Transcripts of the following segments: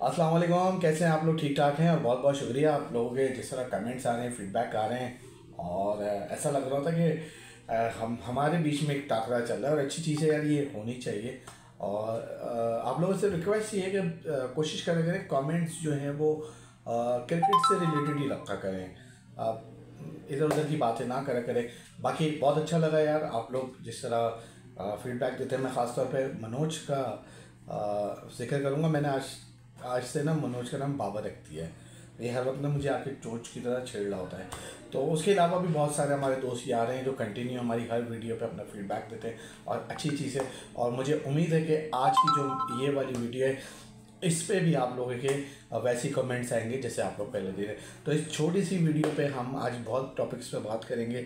अस्सलाम वालेकुम, कैसे हैं आप लोग? ठीक ठाक हैं। और बहुत बहुत शुक्रिया आप लोगों के जिस तरह कमेंट्स आ रहे हैं, फीडबैक आ रहे हैं। और ऐसा लग रहा था कि हम हमारे बीच में एक टाकरा चल रहा है और अच्छी चीज़ है यार, ये होनी चाहिए। और आप लोगों से रिक्वेस्ट ये है कि कोशिश करें कमेंट्स जो हैं वो क्रिकेट से रिलेटेड ही रखा करें। आप इधर उधर की बातें ना करें। बाकी बहुत अच्छा लगा यार आप लोग जिस तरह फीडबैक देते हैं। मैं ख़ासतौर पे मनोज का जिक्र करूँगा। मैंने आज से ना मनोज का नाम बाबा रख दिया है। ये हर वक्त ना मुझे आके चोंच की तरह छेड़ रहा होता है। तो उसके अलावा भी बहुत सारे हमारे दोस्त यार हैं जो कंटिन्यू हमारी हर वीडियो पे अपना फीडबैक देते हैं और अच्छी चीज़ है। और मुझे उम्मीद है कि आज की जो ये वाली वीडियो है इस पे भी आप लोगों के वैसे कमेंट्स आएंगे जैसे आप लोग पहले दे रहे। तो इस छोटी सी वीडियो पे हम आज बहुत टॉपिक्स पे बात करेंगे।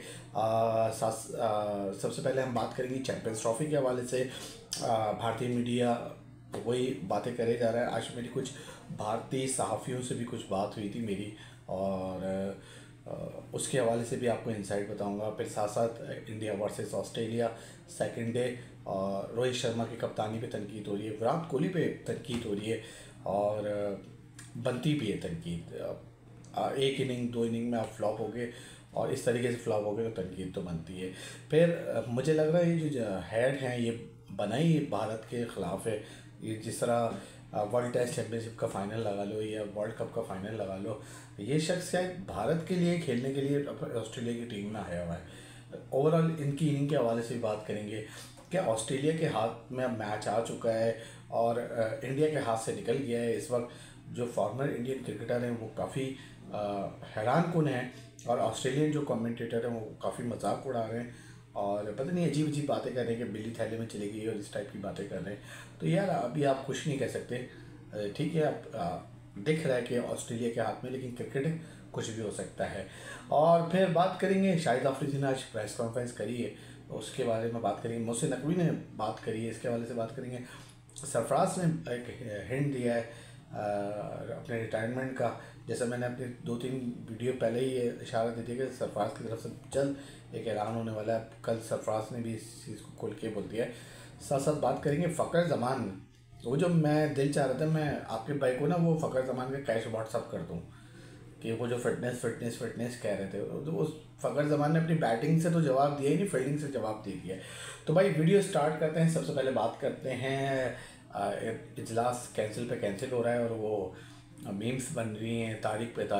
सबसे पहले हम बात करेंगे चैंपियंस ट्रॉफी के हवाले से। भारतीय मीडिया वही बातें करे जा रहा है। आज मेरी कुछ भारतीय सहाफ़ियों से भी कुछ बात हुई थी मेरी, और उसके हवाले से भी आपको इंसाइट बताऊंगा। फिर साथ साथ India versus Australia second day, और रोहित शर्मा की कप्तानी पे तनकीद हो रही है, विराट कोहली पे तनकीद हो रही है, और बनती भी है तनकीद। एक इनिंग दो इनिंग में आप फ्लॉप हो गए और इस तरीके से फ्लॉप हो गए तो तनकीद तो बनती है। फिर मुझे लग रहा है ये जो हेड हैं ये बनाई भारत के ख़िलाफ़ है। ये जिस तरह वर्ल्ड टेस्ट चैम्पियनशिप का फ़ाइनल लगा लो या वर्ल्ड कप का फ़ाइनल लगा लो, ये शख्स शायद भारत के लिए खेलने के लिए ऑस्ट्रेलिया की टीम में आया हुआ है। ओवरऑल इनकी इनिंग के हवाले से भी बात करेंगे कि ऑस्ट्रेलिया के हाथ में अब मैच आ चुका है और इंडिया के हाथ से निकल गया है। इस वक्त जो फॉर्मर इंडियन क्रिकेटर हैं वो काफ़ी हैरान कुन हैं, और ऑस्ट्रेलियन जो कमेंटेटर हैं वो काफ़ी मजाक उड़ा रहे हैं और पता नहीं अजीब अजीब बातें कर रहे हैं कि बिल्ली थैले में चली गई और इस टाइप की बातें कर रहे हैं। तो यार अभी आप कुछ नहीं कह सकते, ठीक है। आप दिख रहा है कि ऑस्ट्रेलिया के हाथ में, लेकिन क्रिकेट है, कुछ भी हो सकता है। और फिर बात करेंगे शाहिद अफरीदी ने आज प्रेस कॉन्फ्रेंस करी है, तो उसके बारे में बात करेंगे। मोहसिन नकवी ने बात करी है, इसके हवाले से बात करेंगे। सरफराज ने एक हिंट दिया है अपने रिटायरमेंट का। जैसे मैंने अपनी 2-3 वीडियो पहले ही ये इशारा दे दिया कि सरफराज की तरफ से जल्द एक ऐलान होने वाला है। कल सरफराज ने भी इस चीज़ को खोल के बोल दिया है। साथ साथ बात करेंगे फ़खर ज़मान। वो जो मैं दिल चाह रहा था मैं आपके भाई को ना वो फ़खर ज़मान का कैश व्हाट्सअप कर दूँ कि वो जो फिटनेस कह रहे थे, तो उस फ़खर ज़मान ने अपनी बैटिंग से तो जवाब दिया ही नहीं, फील्डिंग से जवाब दे दिया। तो भाई वीडियो स्टार्ट करते हैं। सबसे पहले बात करते हैं इजलास कैंसिल हो रहा है और वो मीम्स बन रही हैं तारीख पे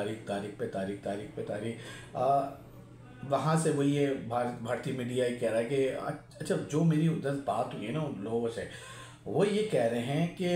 तारीख। वहाँ से वही है भारतीय मीडिया ये कह रहा है कि अच्छा, जो मेरी उधर बात हुई है ना उन लोगों से, वो ये कह रहे हैं कि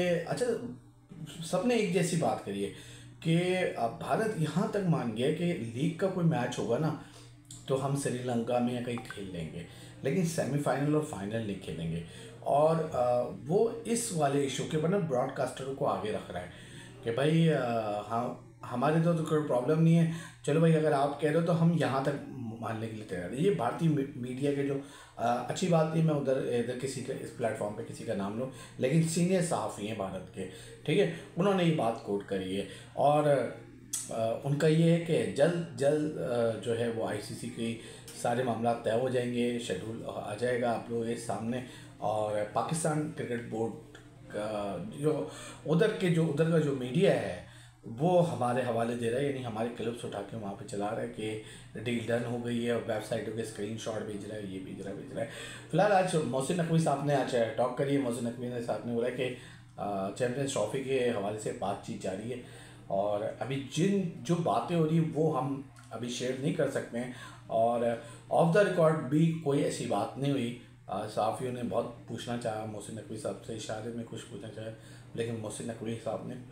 अच्छा सबने एक जैसी बात करी है कि भारत यहाँ तक मान गया कि लीग का कोई मैच होगा ना तो हम श्रीलंका में या कहीं खेल लेंगे, लेकिन सेमीफाइनल और फाइनल नहीं खेलेंगे। और वो इस वाले इशू के ऊपर ना ब्रॉडकास्टरों को आगे रख रहा है कि भाई हाँ हमारे तो कोई प्रॉब्लम नहीं है, चलो भाई अगर आप कह रहे हो तो हम यहाँ तक मानने के लिए तैयार है। ये भारतीय मीडिया के जो अच्छी बात नहीं, मैं उधर इधर किसी का इस प्लेटफॉर्म पे किसी का नाम लूँ, लेकिन सीनियर सहाफ़ी हैं भारत के, ठीक है, उन्होंने ये बात कोट करी है। और उनका ये है कि जल्द जो है वो आईसीसी की सारे मामला तय हो जाएंगे, शेड्यूल आ जाएगा आप लोगों के सामने। और पाकिस्तान क्रिकेट बोर्ड का जो उधर का जो मीडिया है वो हमारे हवाले दे रहा है, यानी हमारे क्लिप्स उठा के वहाँ पे चला रहा है कि डील डन हो गई है, और वेबसाइटों के स्क्रीनशॉट भेज रहा है, ये भेज रहा है। फिलहाल आज मोहसिन नकवी साहब ने आज टॉक करी है। मोहसिन नकवी ने साहब ने बोला कि चैम्पियंस ट्रॉफी के हवाले से बातचीत जारी है, और अभी जो बातें हो रही है वो हम अभी शेयर नहीं कर सकते हैं, और ऑफ द रिकॉर्ड भी कोई ऐसी बात नहीं हुई। सहाफ़ियों ने बहुत पूछना चाहा मोहसिन नकवी साहब से, इशारे में कुछ पूछना चाहा, लेकिन मोहसिन नकवी साहब ने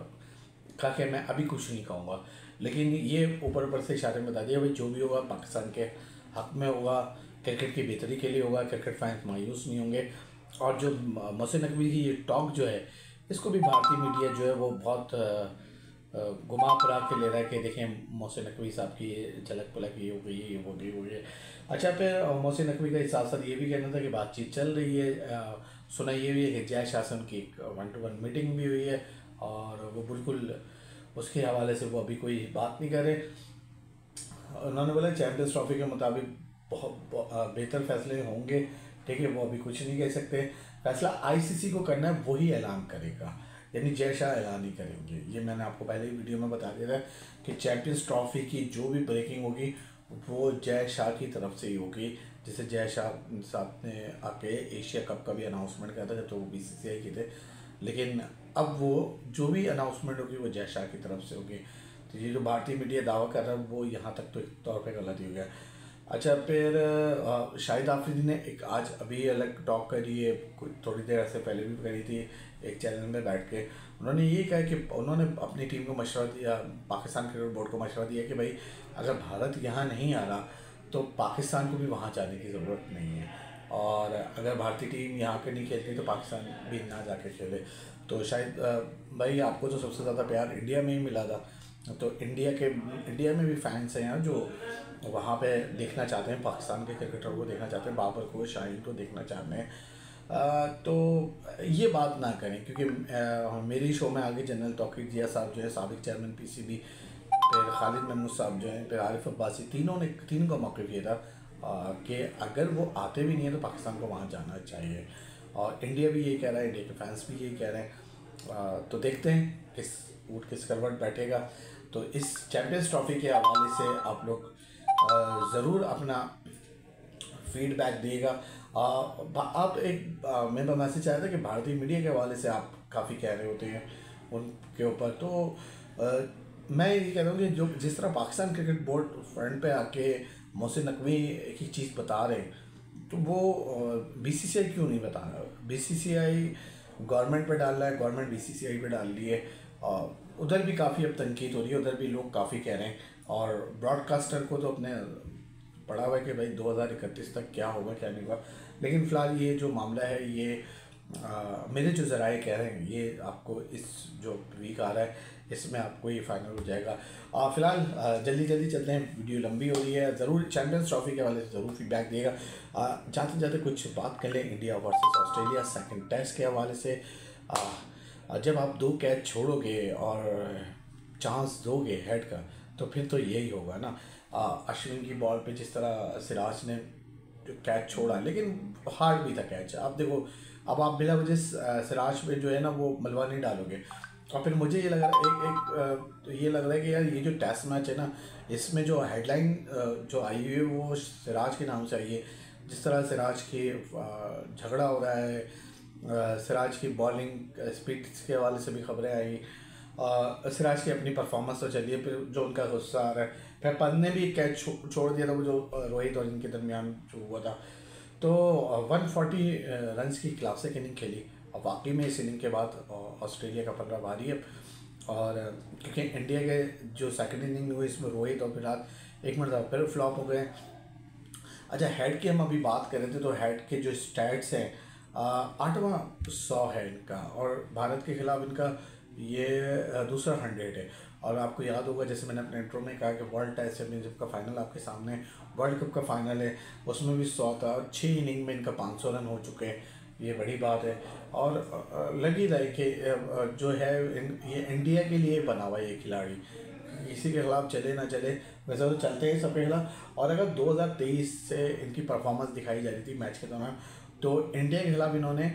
कहा कि मैं अभी कुछ नहीं कहूँगा, लेकिन ये ऊपर से इशारे में बता दिया भाई जो भी होगा पाकिस्तान के हक़ में होगा, क्रिकेट की बेहतरी के लिए होगा, क्रिकेट फैंस मायूस नहीं होंगे। और जो मोहसिन नकवी की ये टॉक जो है इसको भी भारतीय मीडिया जो है वो बहुत घुमा फिरा के ले रहा है कि देखें मोहसिन नकवी साहब की ये झलक पलक ये हो गई, ये हो गई। अच्छा, फिर मोहसिन नकवी का साथ साथ ये भी कहना था कि बातचीत चल रही है। सुना ये भी है कि जय शासन की 1-to-1 मीटिंग भी हुई है, और वो बिल्कुल उसके हवाले से वो अभी कोई बात नहीं करे। उन्होंने बोला चैम्पियंस ट्रॉफी के मुताबिक बहुत बेहतर फैसले होंगे, ठीक है, वो अभी कुछ नहीं कह सकते। फैसला आईसीसी को करना है, वही ऐलान करेगा, यानी जय शाह ऐलान नहीं करेंगे। ये मैंने आपको पहले ही वीडियो में बता दिया था कि चैंपियंस ट्रॉफी की जो भी ब्रेकिंग होगी वो जय शाह की तरफ से ही होगी। जैसे जय शाह साहब ने आके एशिया कप का भी अनाउंसमेंट किया था जब तो वो BCCI के थे, लेकिन अब वो जो भी अनाउंसमेंट होगी वो जय शाह की तरफ से होगी। तो ये जो भारतीय मीडिया दावा कर रहा है वो यहाँ तक तो एक तौर पे गलत ही हो गया। अच्छा, फिर शाहिद आफरीदी ने एक आज अभी अलग टॉक करी है, कुछ थोड़ी देर ऐसे पहले भी करी थी एक चैनल में बैठ के। उन्होंने ये कहा कि उन्होंने अपनी टीम को मशवरा दिया, पाकिस्तान क्रिकेट बोर्ड को मशवरा दिया कि भाई अगर भारत यहाँ नहीं आ रहा तो पाकिस्तान को भी वहाँ जाने की ज़रूरत नहीं है, और अगर भारतीय टीम यहाँ के नहीं खेलती तो पाकिस्तान भी ना जाके खेले। तो शायद भाई आपको तो सबसे ज़्यादा प्यार इंडिया में ही मिला था, तो इंडिया में भी फैंस हैं यहाँ जो वहाँ पे देखना चाहते हैं, पाकिस्तान के क्रिकेटर को देखना चाहते हैं, बाबर को, शाहीन को देखना चाहते हैं। तो ये बात ना करें, क्योंकि मेरी शो में आगे जनरल तौकीर जिया साहब जो है साबिक चेयरमैन PCB, फिर खालिद महमूद साहब जो हैं, फिर आरिफ अब्बासी, तीन को मौक़िफ़ ये था कि अगर वो आते भी नहीं है तो पाकिस्तान को वहाँ जाना चाहिए, और इंडिया भी यही कह रहा है, इंडिया के फैंस भी यही कह रहे हैं। तो देखते हैं किस करवट बैठेगा। तो इस चैम्पियंस ट्रॉफी के हवाले से आप लोग ज़रूर अपना फीडबैक दिएगा। आप मैं मैसेज आया था कि भारतीय मीडिया के हवाले से आप काफ़ी कह रहे होते हैं उनके ऊपर, तो मैं ये कह रहा हूँ कि जो जिस तरह पाकिस्तान क्रिकेट बोर्ड फ्रंट पे आके मोहसिन नकवी एक ही चीज़ बता रहे हैं, तो वो BCCI क्यों नहीं बता रहा? BCCI गवर्नमेंट पे डाल रहा है, गवर्नमेंट BCCI पे डाल रही है, और उधर भी काफ़ी अब तनकीद हो रही है, उधर भी लोग काफ़ी कह रहे हैं, और ब्रॉडकास्टर को तो अपने पड़ा हुआ है कि भाई 2031 तक क्या होगा क्या नहीं होगा। लेकिन फ़िलहाल ये जो मामला है ये मेरे जो ज़राए कह रहे हैं, ये आपको इस जो वीक आ रहा है इसमें आपको ये फाइनल हो जाएगा। फ़िलहाल जल्दी चलते हैं, वीडियो लंबी हो रही है। ज़रूर चैम्पियंस ट्रॉफी के हवाले से ज़रूर फीडबैक दिएगा। जाते कुछ बात कर लें India versus Australia second test के हवाले से। जब आप 2 कैच छोड़ोगे और चांस दोगे हेड का, तो फिर तो यही होगा ना। अश्विन की बॉल पे जिस तरह सिराज ने जो कैच छोड़ा, लेकिन हार्ड भी था कैच। आप देखो, अब आप बिला वजह सिराज पे जो है ना वो मलबा नहीं डालोगे। और फिर मुझे ये लग रहा है तो ये लग रहा है कि यार ये जो टेस्ट मैच है ना, इसमें जो हेडलाइन जो आई हुई है वो सिराज के नाम से आई है। जिस तरह सिराज की झगड़ा हो रहा है, सिराज की बॉलिंग स्पीड के हवाले से भी खबरें आई, सिराज की अपनी परफॉर्मेंस तो चलिए, फिर जो उनका गुस्सा आ रहा है, फिर पंत ने भी एक कैच छोड़ दिया था वो जो रोहित और इनके दरमियान जो हुआ था। तो 140 रन्स की क्लासिक इनिंग खेली, और वाकई में इस इनिंग के बाद ऑस्ट्रेलिया का पलड़ा भारी है। और क्योंकि इंडिया के जो सेकंड इनिंग हुई इसमें रोहित और विराट एक मिनट फिर फ्लॉप हो गए। अच्छा, हेड की हम अभी बात कर रहे थे, तो हेड के जो स्टैट्स हैं 8वां 100 है इनका, और भारत के खिलाफ इनका ये दूसरा 100 है। और आपको याद होगा, जैसे मैंने अपने इंट्रो में कहा कि वर्ल्ड टेस्ट चैम्पियनशिप का फाइनल आपके सामने, वर्ल्ड कप का फाइनल है, उसमें भी 100 था, और 6 इनिंग में इनका 500 रन हो चुके हैं। ये बड़ी बात है, और लगी रही कि जो है ये इंडिया के लिए बना हुआ ये खिलाड़ी, किसी के खिलाफ चले ना चले, वैसे तो चलते हैं सबके खिलाफ। और अगर 2023 से इनकी परफॉर्मेंस दिखाई जा रही थी मैच के दौरान, तो इंडिया के खिलाफ इन्होंने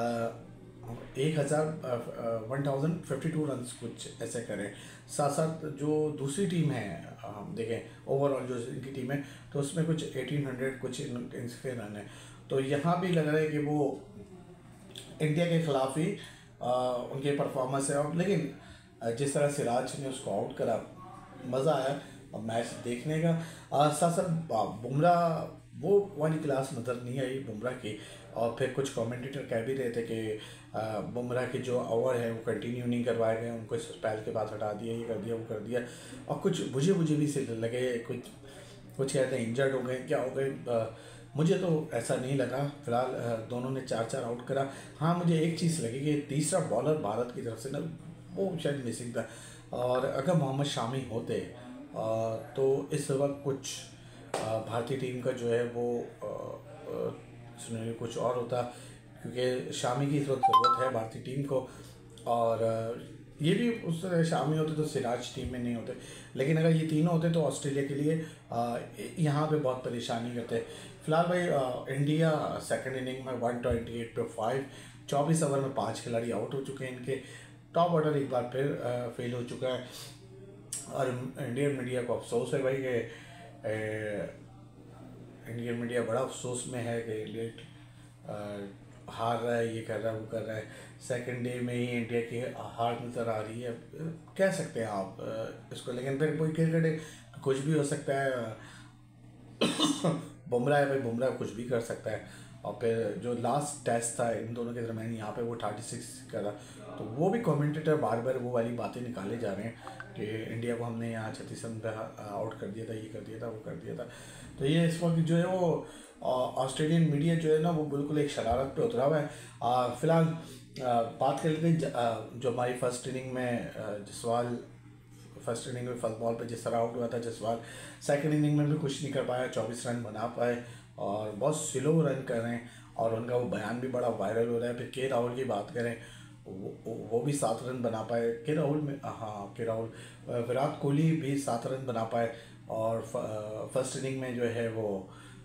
1052 रन कुछ ऐसे करें। साथ जो दूसरी टीम है, हम देखें ओवरऑल जो इनकी टीम है, तो उसमें कुछ 1800 कुछ इनके रन है। तो यहाँ भी लग रहा है कि वो इंडिया के खिलाफ ही उनके परफॉर्मेंस है। और लेकिन जिस तरह सिराज ने उसको आउट करा, मज़ा आया और मैच देखने का। साथ बुमराह वो वाली क्लास नज़र नहीं आई बुमराह की। और फिर कुछ कमेंटेटर कह भी रहे थे कि बुमराह के जो ओवर है वो कंटिन्यू नहीं करवाए गए, उनको इस स्पेल के बाद हटा दिया, ये कर दिया वो कर दिया। और कुछ बुझे भी से लगे, कुछ कहते हैं इंजर्ड हो गए, क्या हो गए, मुझे तो ऐसा नहीं लगा। फिलहाल दोनों ने 4 आउट करा। हाँ, मुझे एक चीज़ लगी कि तीसरा बॉलर भारत की तरफ से ना वो शायद मिसिंग था, और अगर मोहम्मद शामी होते तो इस वक्त कुछ भारतीय टीम का जो है वो कुछ और होता, क्योंकि शामी की इस वक्त ज़रूरत है भारतीय टीम को। और ये भी उस शामी होते तो सिराज टीम में नहीं होते, लेकिन अगर ये तीनों होते तो ऑस्ट्रेलिया के लिए यहाँ पे बहुत परेशानी करते। फिलहाल भाई इंडिया सेकंड इनिंग में 128 पे 5, 24 ओवर में 5 खिलाड़ी आउट हो चुके हैं इनके। टॉप ऑर्डर एक बार फिर फेल हो चुका है। और इंडियन मीडिया को अफसोस है भाई कि इंडियन मीडिया बड़ा अफसोस में है कि लेट हार रहा है, ये कर रहा है, वो कर रहा है। सेकंड डे में ही इंडिया की हार नज़र आ रही है, कह सकते हैं आप इसको। लेकिन फिर कोई क्रिकेट कुछ भी हो सकता है। बुमराह है भाई, बुमराह कुछ भी कर सकता है। और फिर जो लास्ट टेस्ट था इन दोनों के दरमियान, यहाँ पे वो 36 का था, तो वो भी कमेंटेटर बार बार वो वाली बातें निकाले जा रहे हैं कि इंडिया को हमने यहाँ 36 रन पे आउट कर दिया था, ये कर दिया था, वो कर दिया था। तो ये इस वक्त जो है वो ऑस्ट्रेलियन मीडिया जो है ना वो बिल्कुल एक शरारत पे उतरा हुआ है। फिलहाल बात कर लेते हैं जो हमारी फर्स्ट इनिंग में जसवाल फर्स्ट इनिंग में फर्स्ट बॉल पे जिस तरह आउट हुआ था जसवाल, सेकंड इनिंग में भी कुछ नहीं कर पाया, 24 रन बना पाए और बहुत स्लो रन कर रहे हैं। और उनका वो बयान भी बड़ा वायरल हो रहा है। फिर के राहुल की बात करें, वो भी 7 रन बना पाए। के राहुल में, हाँ के राहुल, विराट कोहली भी 7 रन बना पाए। और फर्स्ट इनिंग में जो है वो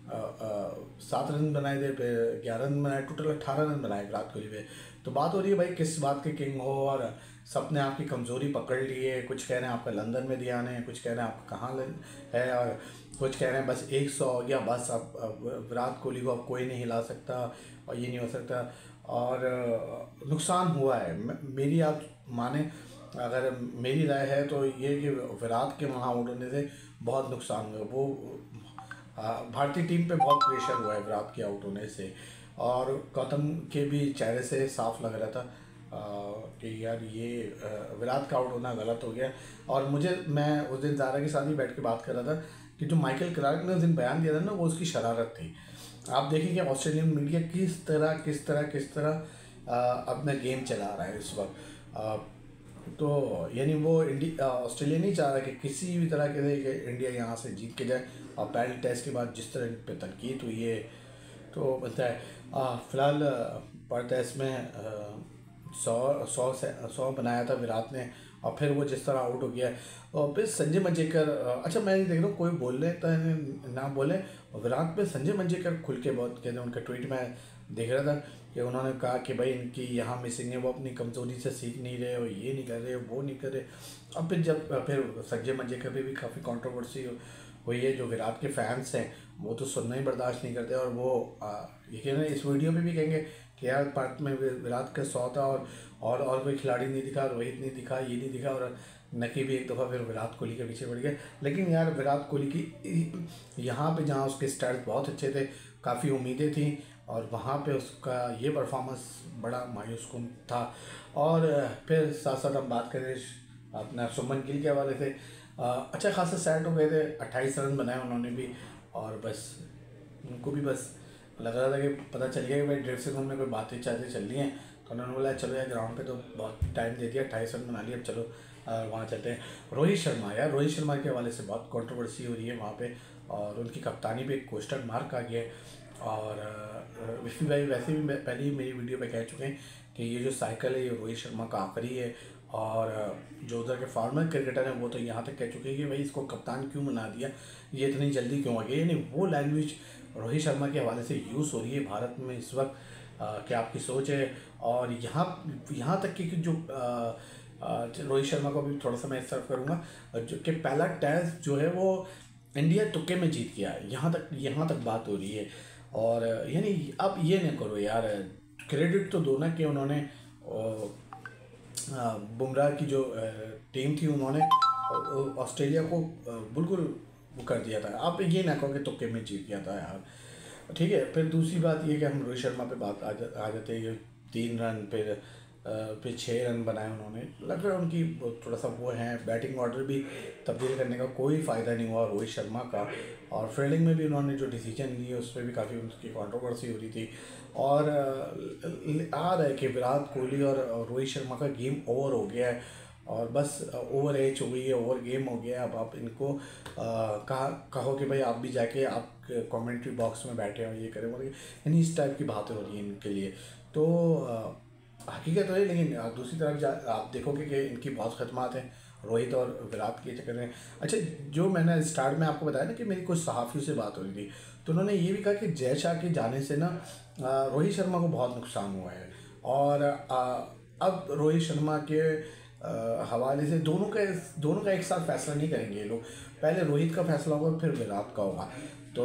7 रन बनाए थे, फिर 11 रन बनाए, टोटल 18 रन बनाए विराट कोहली पे। तो बात हो रही है भाई किस बात के किंग हो, और सबने आपकी कमज़ोरी पकड़ ली है। कुछ कह रहे हैं आपका लंदन में ध्यान है, कुछ कह रहे हैं आपका कहाँ है, और कुछ कह रहे हैं बस 100 हो गया, बस अब विराट कोहली को अब कोई नहीं हिला सकता और ये नहीं हो सकता। और नुकसान हुआ है, मेरी आप माने, अगर मेरी राय है तो ये कि विराट के वहाँ आउट होने से बहुत नुकसान हुआ। वो भारतीय टीम पे बहुत प्रेशर हुआ है विराट के आउट होने से। और गौतम के भी चेहरे से साफ लग रहा था कि यार ये विराट का आउट होना गलत हो गया। और मैं उस दिन ज़ारा के साथ ही बैठ के बात कर रहा था कि जो माइकल क्लार्क ने उस दिन बयान दिया था ना, वो उसकी शरारत थी। आप देखिए कि ऑस्ट्रेलियन मीडिया किस तरह अपना गेम चला रहा है इस वक्त। तो यानी वो ऑस्ट्रेलिया नहीं चाह रहा कि किसी भी तरह के इंडिया यहाँ से जीत के जाए। और पहले टेस्ट के बाद जिस तरह पे तनकीद हुई है तो बनता है। फिलहाल पर टेस्ट में 100 बनाया था विराट ने, और फिर वो जिस तरह आउट हो गया। और फिर संजय मंजेकर, अच्छा मैं देख रहा हूँ कोई बोल रहे तो ना बोले, विराट पे संजय मंजेकर खुल के बहुत कहते हैं। उनका ट्वीट में देख रहा था कि उन्होंने कहा कि भाई इनकी यहाँ मिसिंग है, वो अपनी कमज़ोरी से सीख नहीं रहे, और ये नहीं कर रहे, वो नहीं कर रहे। अब फिर संजय मंजेकर पे भी काफ़ी कंट्रोवर्सी हुई है। जो विराट के फैंस हैं वो तो सुनना ही बर्दाश्त नहीं करते, और वो ये कह रहे हैं इस वीडियो में भी कहेंगे कि यार पार्ट में विराट का 100 था और कोई खिलाड़ी नहीं दिखा, रोहित नहीं दिखा, ये नहीं दिखा, और नकी भी एक दफ़ा फिर विराट कोहली के पीछे पड़ गया। लेकिन यार विराट कोहली की यहाँ पे जहाँ उसके स्टैट्स बहुत अच्छे थे, काफ़ी उम्मीदें थी, और वहाँ पे उसका ये परफॉर्मेंस बड़ा मायूस कुन था। और फिर साथ साथ हम बात करें अपना शुभमन गिल के हवाले से, अच्छा खासा सेट हो गए थे, 28 रन बनाए उन्होंने भी। और बस उनको भी बस लग रहा था कि पता चल गया कि भाई ड्रेसिंग रूम में कोई बातें चल रही हैं, तो उन्होंने बोला चलो यार ग्राउंड पे तो बहुत टाइम दे दिया, 28 रन बना लिया, अब चलो वहाँ चलते हैं। रोहित शर्मा के हवाले से बहुत कंट्रोवर्सी हो रही है वहाँ पे, और उनकी कप्तानी पे एक क्वेश्चन मार्क आ गया है। और विष्णु भाई वैसे भी पहले ही मेरी वीडियो पे कह चुके हैं कि ये जो साइकिल है ये रोहित शर्मा का आखिरी है। और जो उधर के फॉर्मर क्रिकेटर हैं वो तो यहाँ तक कह चुके हैं कि भाई इसको कप्तान क्यों बना दिया, ये इतनी जल्दी क्यों आ गया। यानी वो लैंग्वेज रोहित शर्मा के हवाले से यूज़ हो रही है भारत में इस वक्त। क्या आपकी सोच है? और यहाँ तक कि जो रोहित शर्मा को भी थोड़ा सा मैं सर्व करूँगा, जो कि पहला टेस्ट जो है वो इंडिया तुक्के में जीत गया है, यहाँ तक बात हो रही है। और यानी अब ये नहीं करो यार, क्रेडिट तो दो ना कि उन्होंने बुमराह की जो टीम थी उन्होंने ऑस्ट्रेलिया को बिल्कुल वो कर दिया था। आप ये ना कहो कि तुक्के में जीत गया था यार, ठीक है। फिर दूसरी बात ये कि हम रोहित शर्मा पे बात आ जाते हैं। 3 रन फिर 6 रन बनाए उन्होंने, लग रहा है उनकी थोड़ा सा वो है, बैटिंग ऑर्डर भी तब्दील करने का कोई फ़ायदा नहीं हुआ रोहित शर्मा का। और फील्डिंग में भी उन्होंने जो डिसीजन लिए उस पर भी काफ़ी उनकी कंट्रोवर्सी हो रही थी। और आ रहा है कि विराट कोहली और रोहित शर्मा का गेम ओवर हो गया है, और बस ओवर एज हो गई है, ओवर गेम हो गया है। अब आप इनको कहो कि भाई आप भी जाके आप कमेंट्री बॉक्स में बैठे हो, ये करें, मतलब यानी इस टाइप की बातें हो रही हैं इनके लिए। तो हकीकत तो है, लेकिन दूसरी तरफ आप देखोगे कि इनकी बहुत खदमात हैं रोहित और विराट के चक्कर में। अच्छा, जो मैंने स्टार्ट में आपको बताया ना कि मेरी कुछ सहाफ़ियों से बात हो रही थी, तो उन्होंने ये भी कहा कि जय शाह के जाने से ना रोहित शर्मा को बहुत नुकसान हुआ है। और अब रोहित शर्मा के हवाले से दोनों का एक साथ फैसला नहीं करेंगे ये लोग। पहले रोहित का फैसला होगा, फिर विराट का होगा। तो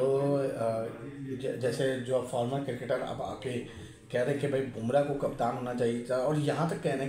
जैसे जो फॉर्मर क्रिकेटर अब आके कह रहे हैं कि भाई बुमराह को कप्तान होना चाहिए था, और यहाँ तक कह रहे हैं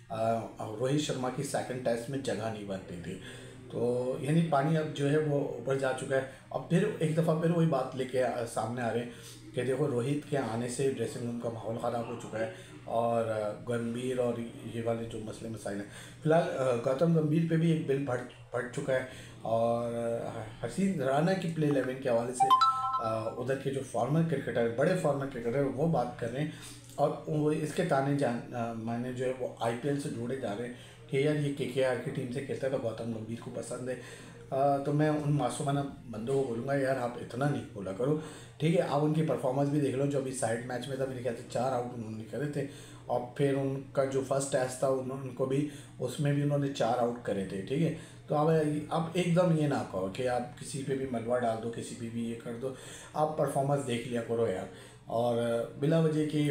कि रोहित शर्मा की सेकंड टेस्ट में जगह नहीं बनती थी। तो यानी पानी अब जो है वो ऊपर जा चुका है। अब फिर एक दफ़ा फिर वही बात लेके सामने आ रहे हैं कि देखो रोहित के आने से ड्रेसिंग रूम का माहौल ख़राब हो चुका है, और गंभीर और ये वाले जो मसले मसाइल हैं, फिलहाल गौतम गंभीर पे भी एक बिल फट चुका है। और हसीन राणा की प्ले 11 के हवाले से उधर के जो फॉर्मर क्रिकेटर, बड़े फॉर्मर क्रिकेटर, वो बात कर रहे हैं, और वो इसके ताने माने जो है वो IPL से जोड़े जा रहे हैं कि यार ये KKR की टीम से खेलता है तो गौतम गंभीर को पसंद है। तो मैं उन मासूमाना बंदों को बोलूँगा यार आप इतना नहीं बोला करो, ठीक है। आप उनकी परफॉर्मेंस भी देख लो, जो अभी साइड मैच में था मेरे ख्याल से 4 आउट उन्होंने करे थे, और फिर उनका जो फर्स्ट टेस्ट था उनको भी, उसमें भी उन्होंने 4 आउट करे थे, ठीक है। तो अब एकदम ये ना कहो कि आप किसी पे भी मलबा डाल दो, किसी पे भी ये कर दो। आप परफॉर्मेंस देख लिया करो यार, और बिला वजह की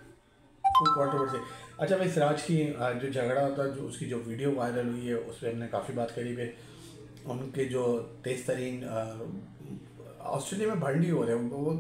कोई कंट्रोवर्सी। अच्छा भाई, सिराज की जो झगड़ा होता है, जो उसकी जो वीडियो वायरल हुई है, उस पर हमने काफ़ी बात करी है। उनके जो तेज़ तरीन ऑस्ट्रेलिया में भंडी हो रहे हैं, वो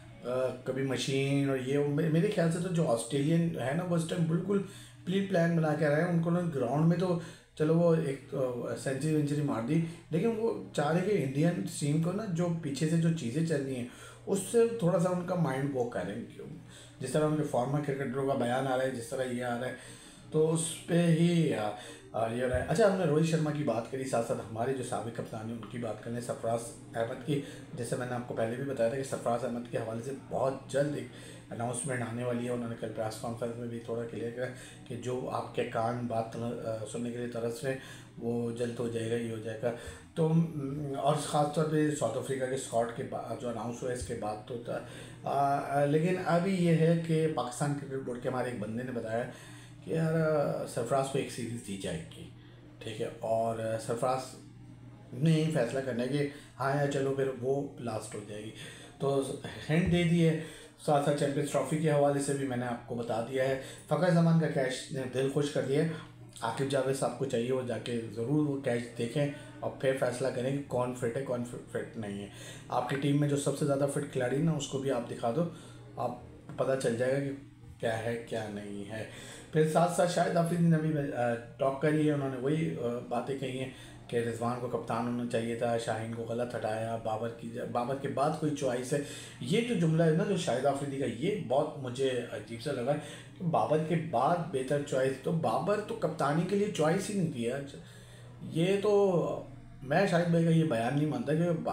कभी मशीन और ये, मेरे ख्याल से तो जो ऑस्ट्रेलियन है ना, वो इस टाइम बिल्कुल प्री प्लान बना के आ रहे हैं। उनको ना ग्राउंड में तो चलो वो एक सेंचुरी मार दी, लेकिन वो चाह रहे कि इंडियन टीम को ना जो पीछे से जो चीज़ें चल रही हैं उससे थोड़ा सा उनका माइंड वो करें। जिस तरह उनके फॉर्मर क्रिकेटरों का बयान आ रहा है, जिस तरह ये आ रहा है, तो उस पर ही ये रहा है। अच्छा, हमने रोहित शर्मा की बात करी, साथ साथ हमारे जो साबिक कप्तान है उनकी बात करें, सरफराज अहमद की। जैसे मैंने आपको पहले भी बताया था कि सरफराज अहमद के हवाले से बहुत जल्द एक अनाउंसमेंट आने वाली है। उन्होंने कल प्रेस कॉन्फ्रेंस में भी थोड़ा क्लियर किया कि जो आपके कान बात सुनने के लिए तरस रहे, वो जल्द हो जाएगा, ये हो जाएगा। तो और ख़ासतौर पे साउथ अफ्रीका के स्कॉट के जो अनाउंस हुआ इसके बाद तो था। लेकिन अभी ये है कि पाकिस्तान क्रिकेट बोर्ड के हमारे एक बंदे ने बताया कि यार सरफराज को एक सीरीज़ दी जाएगी, ठीक है। और सरफराज ने यही फैसला करना है कि हाँ यार चलो फिर वो लास्ट हो जाएगी, तो हिंट दे दिए। साथ साथ चैंपियंस ट्रॉफी के हवाले से भी मैंने आपको बता दिया है। फ़खर ज़मान का कैश ने दिल खुश कर दिया है। आकिब जावेद साहब को चाहिए वो जाके ज़रूर वो कैच देखें और फिर फैसला करें कि कौन फिट है कौन फिट नहीं है। आपकी टीम में जो सबसे ज़्यादा फिट खिलाड़ी ना, उसको भी आप दिखा दो, आप पता चल जाएगा कि क्या है क्या नहीं है। फिर साथ साथ शाहिद आफरीदी ने भी टॉक करी है, उन्होंने वही बातें कही हैं कि रिजवान को कप्तान होना चाहिए था, शाहीन को गलत हटाया, बाबर के बाद कोई चॉइस है। ये जो जुमला है ना जो शाहिद आफरीदी का, ये बहुत मुझे अजीब सा लगा कि बाबर के बाद बेहतर चॉइस, तो बाबर तो कप्तानी के लिए चॉइस ही नहीं थी यार। ये तो मैं शाहिद भाई का ये बयान नहीं मानता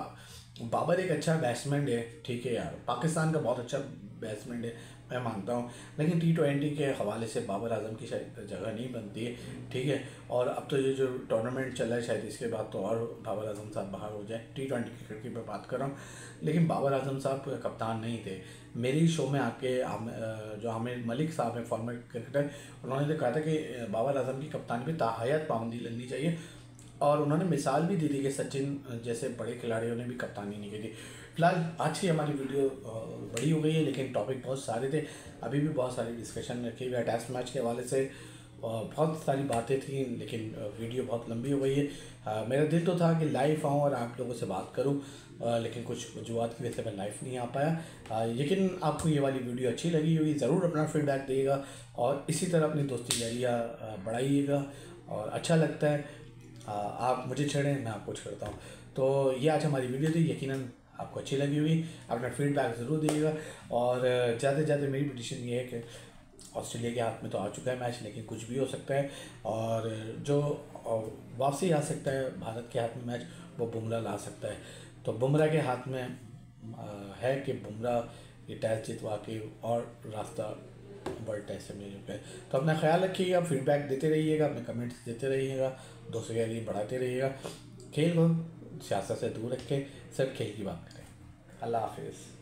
कि बाबर एक अच्छा बैट्समैन है, ठीक है यार, पाकिस्तान का बहुत अच्छा बैट्समैन है, मैं मानता हूँ, लेकिन T20 के हवाले से बाबर आजम की शायद जगह नहीं बनती है, ठीक है। और अब तो ये जो टूर्नामेंट चल रहा है, शायद इसके बाद तो और बाबर आजम साहब बाहर हो जाए। T20 क्रिकेट की मैं बात कर रहा हूँ, लेकिन बाबर आजम साहब कप्तान नहीं थे। मेरी शो में आके जो आमिर मलिक साहब हैं फॉर्मर क्रिकेटर, उन्होंने तो कहा था कि बाबर आजम की कप्तानी में ताहयात पाबंदी लगनी चाहिए, और उन्होंने मिसाल भी दी थी कि सचिन जैसे बड़े खिलाड़ियों ने भी कप्तानी नहीं की थी। फिलहाल आज की हमारी वीडियो बड़ी हो गई है, लेकिन टॉपिक बहुत सारे थे, अभी भी बहुत सारी डिस्कशन रखी हुई है टेस्ट मैच के हवाले से, बहुत सारी बातें थी, लेकिन वीडियो बहुत लंबी हो गई है। मेरा दिल तो था कि लाइव आऊँ और आप लोगों से बात करूँ, लेकिन कुछ वजूहत की वजह से मैं लाइव नहीं आ पाया। लेकिन आपको ये वाली वीडियो अच्छी लगी हुई, ज़रूर अपना फीडबैक दिएगा, और इसी तरह अपनी दोस्ती जारिया बढ़ाइएगा, और अच्छा लगता है आप मुझे छेड़ें, मैं आपको छेड़ता हूँ। तो ये आज हमारी वीडियो थी, यकीनन आपको अच्छी लगी हुई, अपना फीडबैक ज़रूर दीजिएगा। और ज़्यादा से ज़्यादा मेरी पिटिशन ये है कि ऑस्ट्रेलिया के हाथ में तो आ चुका है मैच, लेकिन कुछ भी हो सकता है, और जो वापसी आ सकता है भारत के हाथ में मैच, वो बुमराह ला सकता है। तो बुमराह के हाथ में है कि बुमराह ये टेस्ट जितवा के और रास्ता वर्ल्ड टेस्ट से मिल चुका है। तो अपना ख्याल रखिएगा, फीडबैक देते रहिएगा, अपने कमेंट्स देते रहिएगा, दोस्तों के लिए बढ़ाते रहिएगा। खेल को सियासत से दूर रख के सिर्फ खेल की बात करें। अल्लाह हाफिज़।